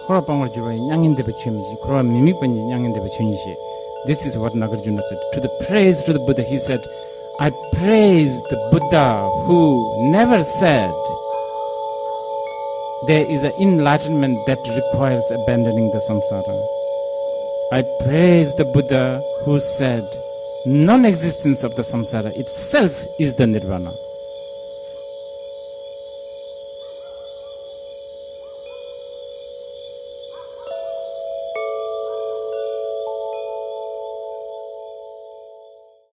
This is what Nagarjuna said. To the praise to the Buddha, he said, I praise the Buddha who never said there is an enlightenment that requires abandoning the samsara. I praise the Buddha who said non-existence of the samsara itself is the nirvana.